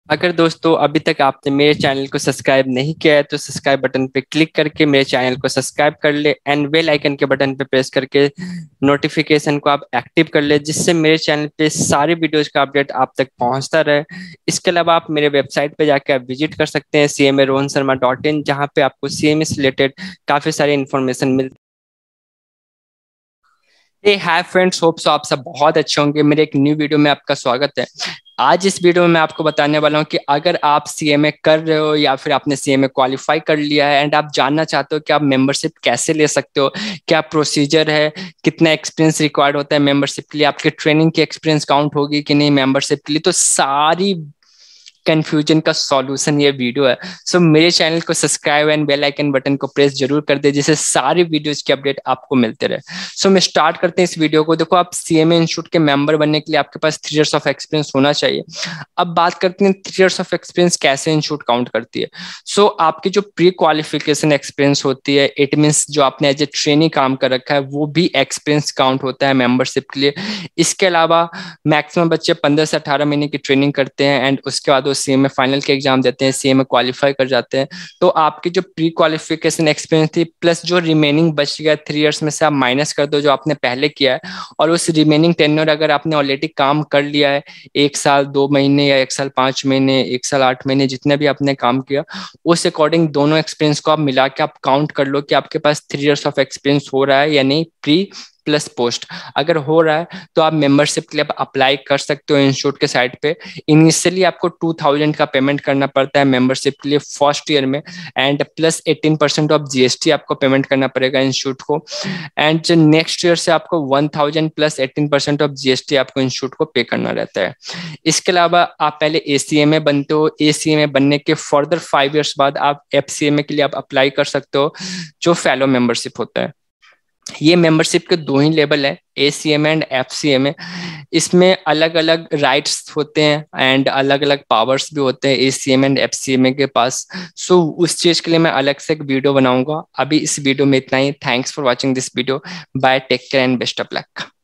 अगर दोस्तों अभी तक आपने मेरे चैनल को सब्सक्राइब नहीं किया है तो सब्सक्राइब बटन पे क्लिक करके मेरे चैनल को सब्सक्राइब कर ले एंड बेल आइकन के बटन पे प्रेस करके नोटिफिकेशन को आप एक्टिव कर ले, जिससे मेरे चैनल पे सारे वीडियोज का अपडेट आप तक पहुंचता रहे। इसके अलावा आप मेरे वेबसाइट पे जाके आप विजिट कर सकते हैं cmarohansharma.in, जहाँ पे आपको सीएमए से रिलेटेड काफी सारी इन्फॉर्मेशन मिलती है। हाय फ्रेंड्स, होप सो आप सब बहुत अच्छे होंगे। मेरे एक न्यू वीडियो में आपका स्वागत है। आज इस वीडियो में मैं आपको बताने वाला हूं कि अगर आप सीएमए कर रहे हो या फिर आपने सीएमए क्वालिफाई कर लिया है एंड आप जानना चाहते हो कि आप मेंबरशिप कैसे ले सकते हो, क्या प्रोसीजर है, कितना एक्सपीरियंस रिक्वायर्ड होता है मेंबरशिप के लिए, आपके ट्रेनिंग की एक्सपीरियंस काउंट होगी कि नहीं मेंबरशिप के लिए, तो सारी कंफ्यूजन का सॉल्यूशन ये वीडियो है। सो मेरे चैनल को subscribe and bell icon button को प्रेस जरूर कर दे, जिससे सारी वीडियोस की अपडेट आपको मिलते रहे। सो मैं स्टार्ट करते हैं इस वीडियो को। देखो, आप सीएमए इंस्टीट्यूट के मेंबर बनने के लिए आपके पास 3 इयर्स ऑफ एक्सपीरियंस होना चाहिए। अब बात करते हैं 3 इयर्स ऑफ एक्सपीरियंस कैसे इंस्टीट्यूट काउंट करती है। सो आपकी जो प्री क्वालिफिकेशन एक्सपीरियंस होती है, इट मीन्स जो आपने एज ए ट्रेनी काम कर रखा है, वो भी एक्सपीरियंस काउंट होता है मेंबरशिप के लिए। इसके अलावा मैक्सिमम बच्चे 15 से 18 महीने की ट्रेनिंग करते हैं एंड उसके बाद वो सीएमए फाइनल के एग्जाम देते हैं, सीएमए क्वालिफाई कर जाते हैं। तो आपकी जो प्री क्वालिफिकेशन एक्सपीरियंस थी प्लस जो रिमेनिंग बच गया 3 इयर्स में से आप माइनस कर दो जो आपने पहले किया है, और उस रिमेनिंग टेन्योर अगर आपने ऑलरेडी काम कर लिया है, 1 साल 2 महीने या 1 साल 5 महीने, 1 साल 8 महीने, जितने भी आपने काम किया, उस अकॉर्डिंग दोनों एक्सपीरियंस को आप मिला के आप काउंट कर लो कि आपके पास 3 इयर्स ऑफ एक्सपीरियंस हो रहा है या नहीं प्री प्लस पोस्ट। अगर हो रहा है तो आप मेंबरशिप के लिए अप्लाई कर सकते हो इंस्टीट्यूट के साइट पे। इनिशियली आपको 2000 का पेमेंट करना पड़ता है मेंबरशिप के लिए फर्स्ट ईयर में, एंड प्लस 18% ऑफ जीएसटी आपको पेमेंट करना पड़ेगा इंस्टीट्यूट को। एंड जो नेक्स्ट ईयर से आपको 1000 प्लस 18% ऑफ जीएसटी आपको इंस्टीट्यूट को पे करना रहता है। इसके अलावा आप पहले एसीएमए बनते हो, एसीएमए बनने के फर्दर 5 इयर्स बाद आप एफसीएमए के लिए आप अप्लाई कर सकते हो, जो फेलो मेंबरशिप होता है। ये मेंबरशिप के 2 ही लेवल है, एसीएमए एंड एफसीएमए। इसमें अलग अलग राइट्स होते हैं एंड अलग अलग पावर्स भी होते हैं एसीएमए एंड एफसीएमए के पास। सो उस चीज के लिए मैं अलग से एक वीडियो बनाऊंगा। अभी इस वीडियो में इतना ही। Thanks for watching this video. Bye, take care and best of luck.